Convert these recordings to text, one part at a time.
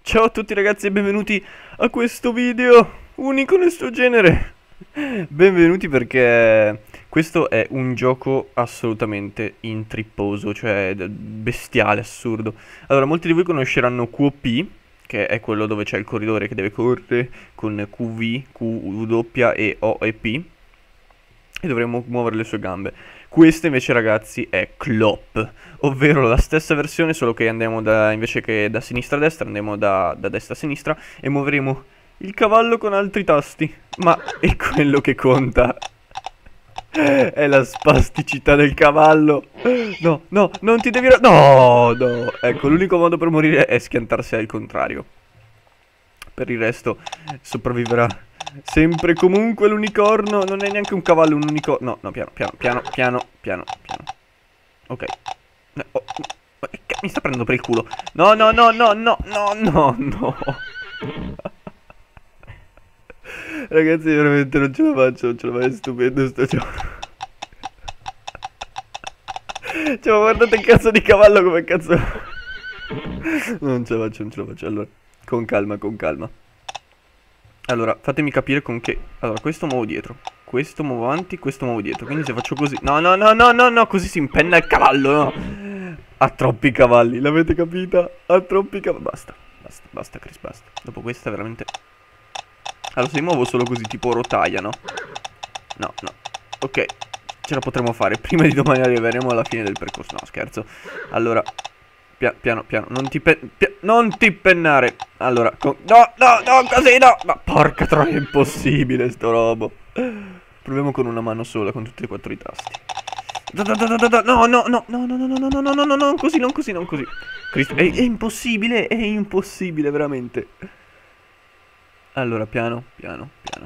Ciao a tutti ragazzi e benvenuti a questo video unico nel suo genere. Benvenuti perché questo è un gioco assolutamente intripposo, cioè bestiale, assurdo. Allora, molti di voi conosceranno QOP, che è quello dove c'è il corridore che deve correre con QV, QW e O e P, e dovremmo muovere le sue gambe. Questa invece ragazzi è Clop, ovvero la stessa versione, solo che andiamo invece che da sinistra a destra, andiamo da destra a sinistra e muoveremo il cavallo con altri tasti. Ma è quello che conta. È la spasticità del cavallo. No, no, non ti devi... No, no. Ecco, l'unico modo per morire è schiantarsi al contrario. Per il resto sopravviverà sempre e comunque l'unicorno. Non è neanche un cavallo, un unicorno. No, no, piano, piano, piano, piano, piano, piano. Ok. Oh, mi sta prendendo per il culo. No, no, no, no, no, no, no, no. Ragazzi, veramente non ce la faccio, non ce la faccio, è stupendo sto gioco. Cioè, ma guardate il cazzo di cavallo come cazzo. Non ce la faccio, non ce la faccio. Allora, con calma, con calma. Allora, fatemi capire con che... Allora, questo muovo dietro, questo muovo avanti, questo muovo dietro. Quindi se faccio così... No, no, no, no, no, no, così si impenna il cavallo, no. Ha troppi cavalli, l'avete capita? Ha troppi cavalli. Basta, basta, basta, Chris, basta. Dopo questa veramente... Allora, se mi muovo solo così, tipo rotaia, no? No, no. Ok, ce la potremo fare. Prima di domani arriveremo alla fine del percorso. No, scherzo. Allora... Piano, piano, non ti pennare. Allora, no, no, no, così no. Ma porca troia, è impossibile sto robo. Proviamo con una mano sola, con tutti e quattro i tasti. No, no, no, no, no, no, no, no, no, no, no, no, non così, non così, non così. Cristo, è impossibile, veramente. Allora, piano, piano, piano.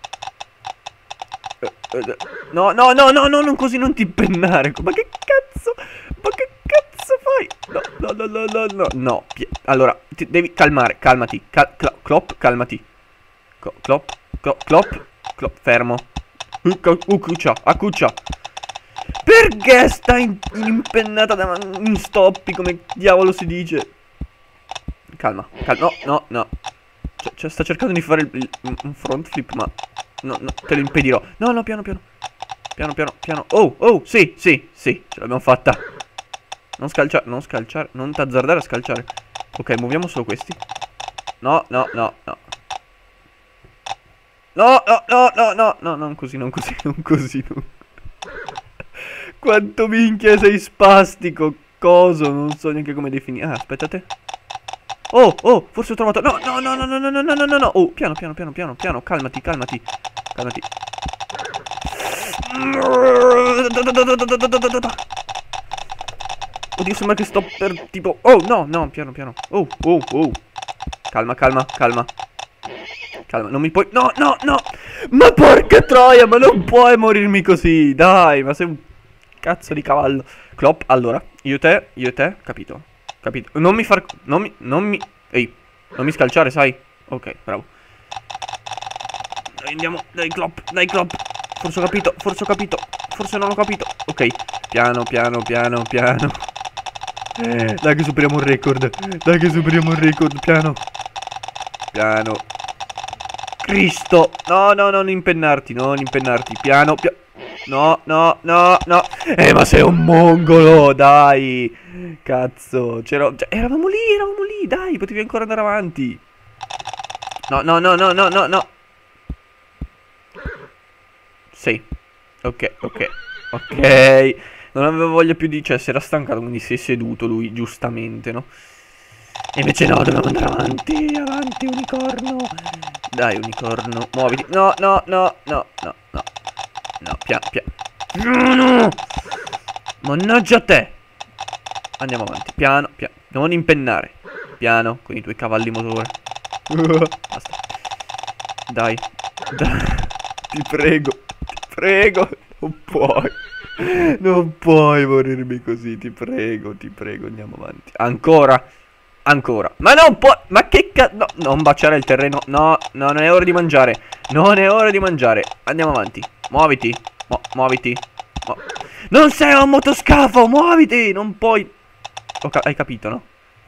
No, no, no, no, no, non così, non ti pennare. Ma che cazzo? Ma che cazzo fai? No, no, no, no, no, no. Allora, ti devi calmare, calmati. Clop, calmati. Clop, fermo. Accuccia, accuccia. Perché stai impennata in stoppi, come diavolo si dice? Calma, calma, no, no, no. Cioè, sta cercando di fare un front flip, ma... No, no, te lo impedirò. No, no, piano, piano. Piano, piano, piano. Oh, oh, sì, sì, sì, ce l'abbiamo fatta. Non scalciare, non scalciare, non t'azzardare a scalciare. Ok, muoviamo solo questi. No, no, no, no. No, no, no, no, no, no, non così, non così, non così, non... Quanto minchia sei spastico, coso, non so neanche come definire. Ah, aspettate. Oh, oh, forse ho trovato... No, no, no, no, no, no, no, no, no, no, no. Oh, piano, piano, piano, piano, piano, calmati, calmati. Calmati. Oddio, sembra che sto per tipo... Oh, no, no, piano, piano. Oh, oh, oh. Calma, calma, calma. Calma, non mi puoi... No, no, no. Ma porca troia, ma non puoi morirmi così. Dai, ma sei un cazzo di cavallo. Clop, allora, io e te, capito. Capito? Non mi far... Ehi, non mi scalciare, sai? Ok, bravo. Dai, andiamo, dai, Clop, dai, Clop. Forse ho capito, forse ho capito. Forse non ho capito. Ok, piano, piano, piano, piano. Dai che superiamo un record. Dai che superiamo un record, piano. Piano. Cristo. No, no, non impennarti, non impennarti. Piano, piano. No, no, no, no. Ma sei un mongolo, dai. Cazzo, cioè, eravamo lì, dai, potevi ancora andare avanti. No, no, no, no, no, no, no. Sì. Ok, ok, ok. Non aveva voglia più di... Cioè, si era stancato, quindi si è seduto lui, giustamente, no? E invece no, dobbiamo andare avanti, avanti, unicorno. Dai, unicorno, muoviti. No, no, no, no, no, no. No, piano, piano. No, no. Mannaggia te. Andiamo avanti, piano, piano. Non impennare. Piano, con i tuoi cavalli motore. Basta. Dai. Dai. Ti prego. Ti prego. Non puoi. Non puoi morirmi così, ti prego, andiamo avanti. Ancora. Ancora. Ma non puoi. Ma che cazzo. No, non baciare il terreno. No, no, non è ora di mangiare. Non è ora di mangiare. Andiamo avanti. Muoviti. Muoviti. Non sei un motoscafo, muoviti. Non puoi. Hai capito, no?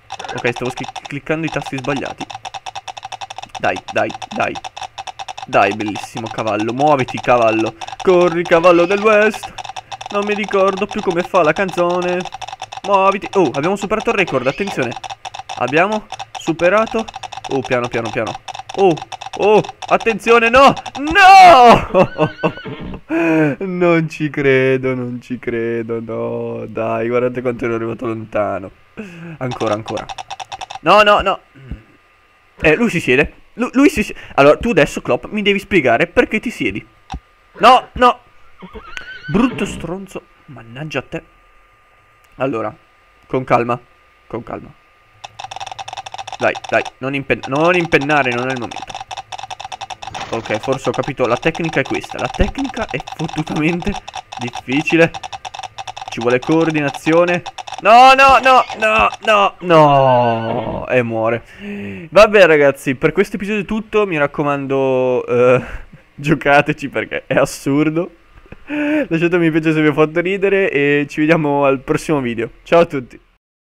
Ok, stavo cliccando i tasti sbagliati. Dai, dai, dai. Dai, bellissimo cavallo. Muoviti, cavallo. Corri, cavallo del West. Non mi ricordo più come fa la canzone. Muoviti. Oh, abbiamo superato il record, attenzione. Abbiamo superato. Oh, piano, piano, piano. Oh, oh, attenzione, no! No! Non ci credo, non ci credo, no. Dai, guardate quanto ero arrivato lontano. Ancora, ancora. No, no, no. Lui si siede. Lui si siede. Allora, tu adesso, Klopp, mi devi spiegare perché ti siedi. No, no. Brutto stronzo. Mannaggia a te. Allora, con calma. Con calma. Dai, dai, non impennare, non è il momento. Ok, forse ho capito. La tecnica è questa. La tecnica è fottutamente difficile. Ci vuole coordinazione. No, no, no, no, no, no. E muore. Vabbè ragazzi, per questo episodio è tutto. Mi raccomando, giocateci perché è assurdo. Lasciatemi un mi piace se vi ho fatto ridere e ci vediamo al prossimo video. Ciao a tutti.